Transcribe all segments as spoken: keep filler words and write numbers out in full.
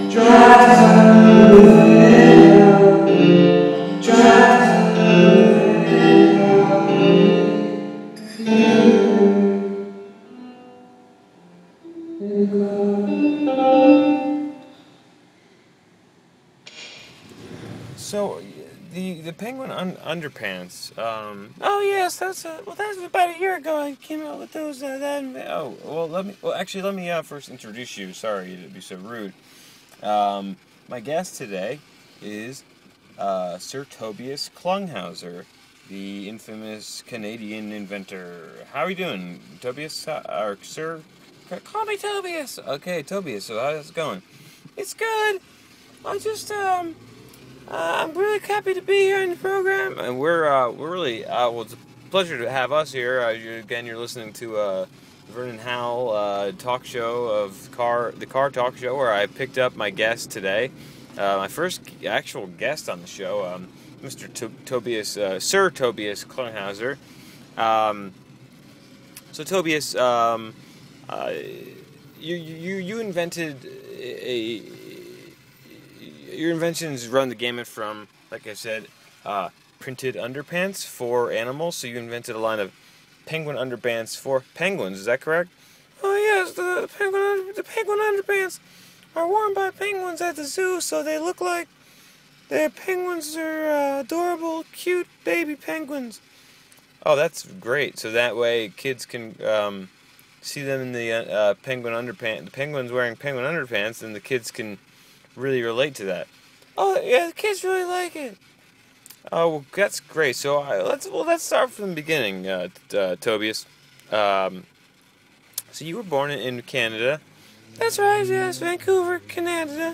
So the the Penguin un underpants. Um, oh yes, that's a, well. That's about a year ago. I came out with those. Uh, that oh well. Let me. Well, actually, let me uh, first introduce you. Sorry to be so rude. Um, my guest today is uh, Sir Tobias Klunghauser, the infamous Canadian inventor. How are you doing, Tobias? Uh, or Sir? Call me Tobias. Okay, Tobias. So how's it going? It's good. I just um. Uh, I'm really happy to be here in the program, and we're uh, we're really uh, well. It's a pleasure to have us here. Uh, you, again, you're listening to uh, Vernon Howell uh, talk show of car the car talk show, where I picked up my guest today, uh, my first actual guest on the show, um, Mister To- Tobias, uh, Sir Tobias Klunghauser. Um, so Tobias, um, uh, you you you invented a. a Your inventions run the gamut from, like I said, uh, printed underpants for animals. So you invented a line of penguin underpants for penguins. Is that correct? Oh yes, the, the penguin under, the penguin underpants are worn by penguins at the zoo, so they look like the penguins are uh, adorable, cute baby penguins. Oh, that's great. So that way kids can um, see them in the uh, penguin underpants. The penguins wearing penguin underpants, and the kids can really relate to that. Oh yeah, the kids really like it. Oh, well, that's great. So uh, let's well let's start from the beginning, uh, uh, Tobias. Um, so you were born in Canada. That's right. Yes, Vancouver, Canada.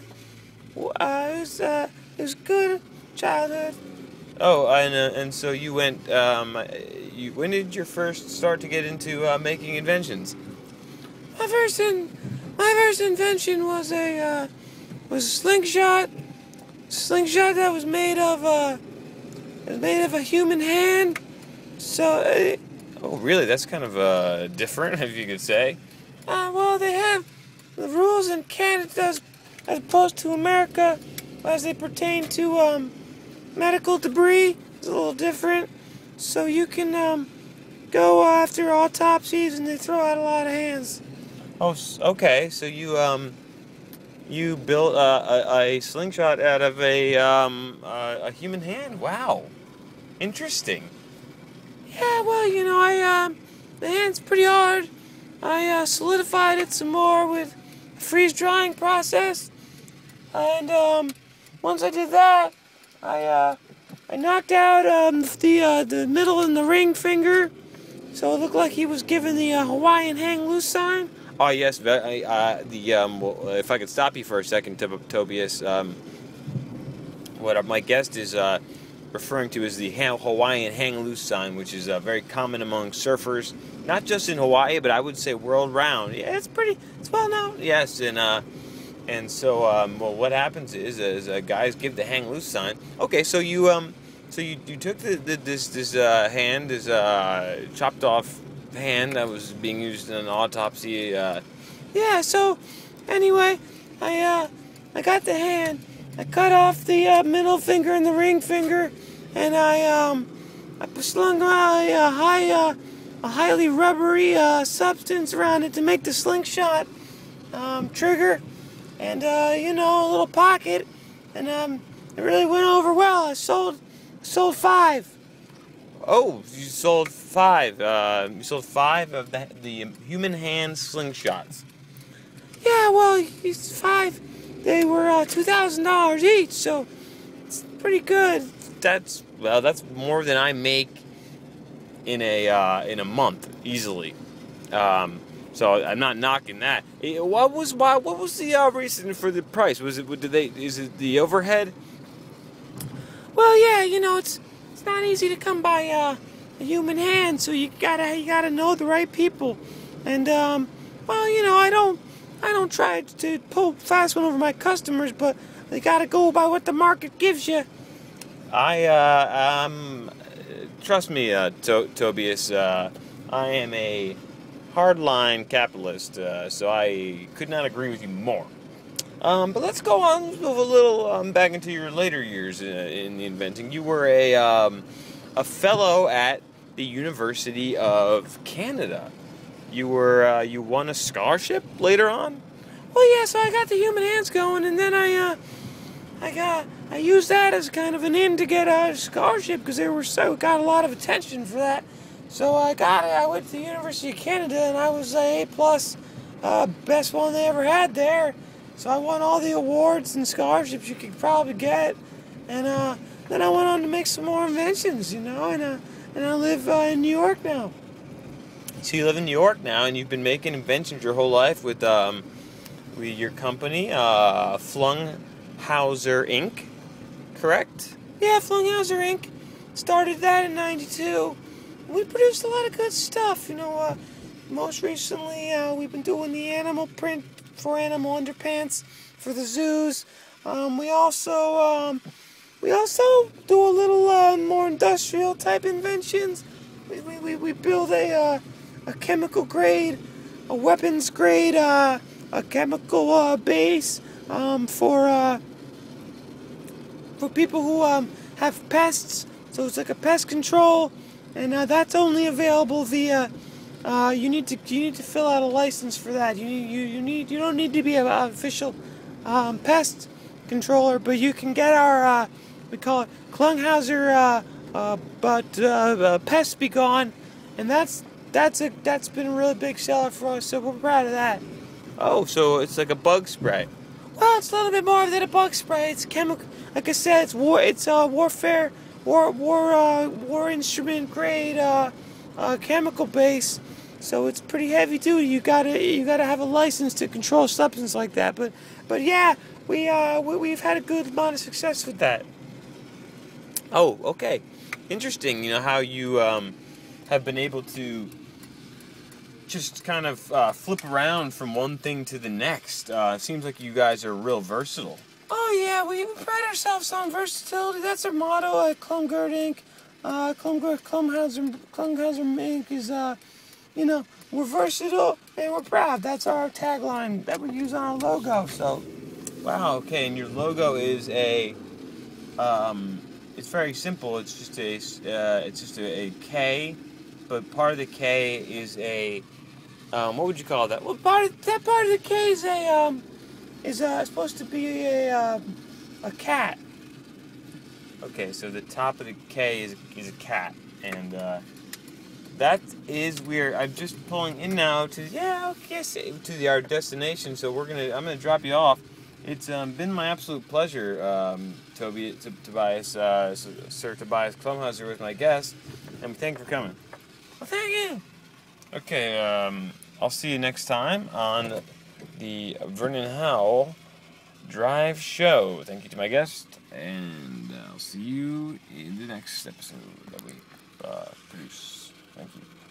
Uh, it was uh, it was good childhood. Oh, and uh, and so you went. Um, you when did you first start to get into uh, making inventions? My first in, my first invention was a. Uh, was a slingshot, slingshot that was made of uh, it was made of a human hand. So, uh, oh really? That's kind of uh different, if you could say. Uh, well, they have the rules in Canada as, as opposed to America, as they pertain to um medical debris. It's a little different. So you can um go after autopsies, and they throw out a lot of hands. Oh, okay. So you um. You built uh, a, a slingshot out of a um, uh, a human hand. Wow, interesting. Yeah, well, you know, I um, the hand's pretty hard. I uh, solidified it some more with a freeze drying process, and um, once I did that, I uh, I knocked out um, the uh, the middle and the ring finger, so it looked like he was given the uh, Hawaiian hang loose sign. Oh yes, uh, the um, well, if I could stop you for a second, Tobias. Um, what my guest is uh, referring to is the Hawaiian hang loose sign, which is uh, very common among surfers, not just in Hawaii, but I would say world round. Yeah, it's pretty, it's well known. Yes, and uh, and so um, well, what happens is, is uh, guys give the hang loose sign. Okay, so you um, so you, you took the, the this this uh, hand, this uh, chopped off hand that was being used in an autopsy. Uh, yeah. So anyway, I uh, I got the hand. I cut off the uh, middle finger and the ring finger, and I um, I slung a, a high uh, a highly rubbery uh, substance around it to make the slingshot um, trigger, and uh, you know, a little pocket, and um, it really went over well. I sold sold five. Oh, you sold five. Uh, you sold five of the, the human hand slingshots. Yeah, well, it's five. They were uh, two thousand dollars each, so it's pretty good. That's well, that's more than I make in a uh, in a month easily. Um, so I'm not knocking that. What was why? What was the uh, reason for the price? Was it? Did they? Is it the overhead? Well, yeah, you know, it's. It's not easy to come by uh, a human hand, so you gotta you gotta know the right people, and um, well, you know, I don't I don't try to pull fast one over my customers, but they gotta go by what the market gives you. I uh, um, trust me, uh, to- Tobias. Uh, I am a hardline capitalist, uh, so I could not agree with you more. Um, but let's go on with a little um, back into your later years uh, in the inventing. You were a um, a fellow at the University of Canada. You were uh, you won a scholarship later on. Well, yeah. So I got the human hands going, and then I uh, I got I used that as kind of an in to get a scholarship because they were so got a lot of attention for that. So I got it. I went to the University of Canada, and I was a A plus, uh, best one they ever had there. So I won all the awards and scholarships you could probably get, and uh, then I went on to make some more inventions, you know, and uh, and I live uh, in New York now. So you live in New York now, and you've been making inventions your whole life with um, with your company, uh, Flunghauser Incorporated, correct? Yeah, Flunghauser Incorporated. Started that in ninety-two. We produced a lot of good stuff, you know. Uh, most recently, uh, we've been doing the animal print for animal underpants for the zoos. Um, we also um, we also do a little uh, more industrial type inventions. We we, we, we build a uh, a chemical grade, a weapons grade, uh, a chemical uh, base um, for uh, for people who um, have pests. So it's like a pest control, and uh, that's only available via. Uh, you need to you need to fill out a license for that. You need you, you need you don't need to be an official um, pest controller, but you can get our uh, we call it Klunghauser uh, uh, but uh, uh, Pest Be Gone, and that's that's a that's been a really big seller for us. So we're proud of that. Oh, so it's like a bug spray. Well, it's a little bit more than a bug spray. It's chemical. Like I said, it's war. It's uh, warfare, war war uh, war instrument grade uh, uh, chemical base. So it's pretty heavy duty. You gotta you gotta have a license to control substance like that. But but yeah, we uh we, we've had a good amount of success with that. Oh, okay, interesting. You know how you um have been able to just kind of uh, flip around from one thing to the next. Uh, it seems like you guys are real versatile. Oh yeah, we pride ourselves on versatility. That's our motto at Klumgert Incorporated. Uh, Klumgert Klumhauser Klumhauser Incorporated is uh. You know, we're versatile and we're proud. That's our tagline that we use on our logo. So, wow, okay. And your logo is a, um, it's very simple. It's just a, uh, it's just a, a K, but part of the K is a, um, what would you call that? Well, part of, that part of the K is a, um, is uh, supposed to be a, um, a cat. Okay, so the top of the K is is a cat, and uh. That is weird. I'm just pulling in now to yeah, okay, to the, our destination. So we're gonna. I'm gonna drop you off. It's um, been my absolute pleasure, um, Toby, to, Tobias, uh, Sir Tobias Klumhauser was my guest, and thank you for coming. Well, thank you. Okay, um, I'll see you next time on the Vernon Howell Drive Show. Thank you to my guest, and I'll see you in the next episode that we uh, produce. Thank you.